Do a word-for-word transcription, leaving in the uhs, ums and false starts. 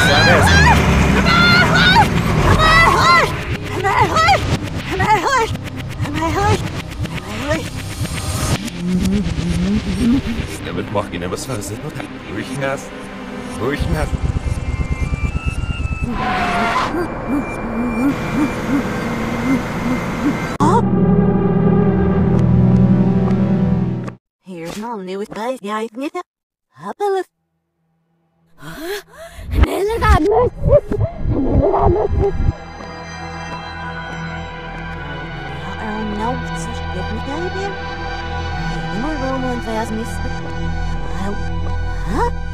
Nawet mocht ihn aber so sehr noch ruhig nas. Ruhig nas. Here's mom new with guys, yeah, I've knit it. Happily. Oh no, such good idea. More Roman fast miss. Huh?